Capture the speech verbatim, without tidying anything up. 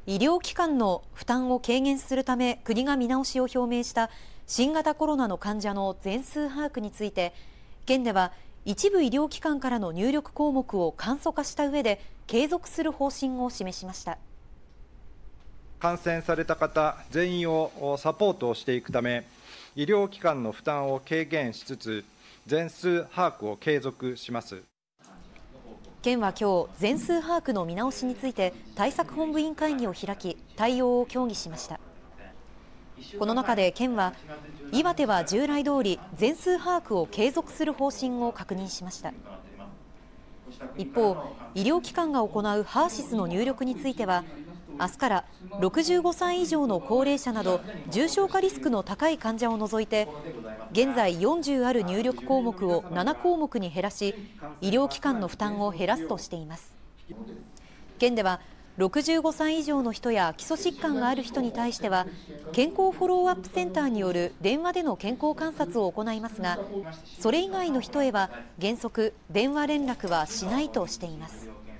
医療機関の負担を軽減するため国が見直しを表明した新型コロナの患者の全数把握について、県では一部医療機関からの入力項目を簡素化した上で継続する方針を示しました。 感染された方全員をサポートをしていくため、医療機関の負担を軽減しつつ全数把握を継続します。 県は今日、全数把握の見直しについて対策本部委員会議を開き、対応を協議しました。この中で県は、岩手は従来通り全数把握を継続する方針を確認しました。一方、医療機関が行うハーシスの入力については、明日からろくじゅうごさい以上の高齢者など重症化リスクの高い患者を除いて、現在よんじゅうある入力項目をななこうもくに減らし、医療機関の負担を減らすとしています。県ではろくじゅうごさい以上の人や基礎疾患がある人に対しては、健康フォローアップセンターによる電話での健康観察を行いますが、それ以外の人へは原則電話連絡はしないとしています。